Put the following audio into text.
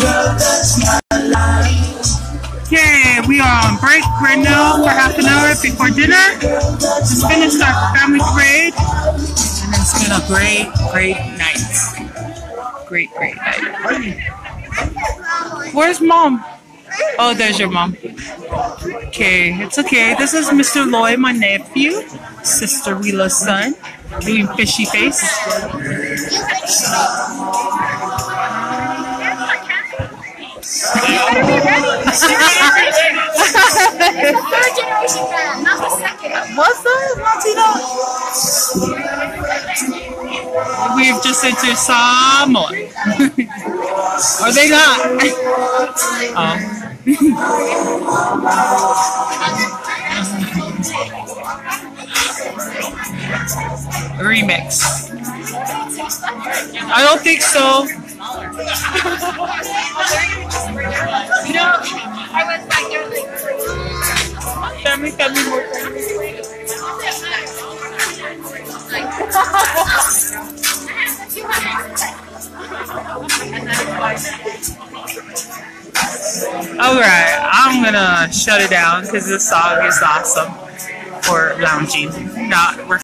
Okay, we are on break right now for half an hour before dinner. Just finished our family parade, and it's been a great night. Great night. Where's mom? Oh, there's your mom. Okay, it's okay. This is Mr. Loy, my nephew, Sister Wila's son, doing fishy face. You better be ready. It's the third generation man, not the second. What's that, Latino? We've just entered Samoa. Are they not? Oh. Remix. I don't think so. No, I was like, you're like, Family more. Alright, I'm gonna shut it down because this song is awesome for lounging. Not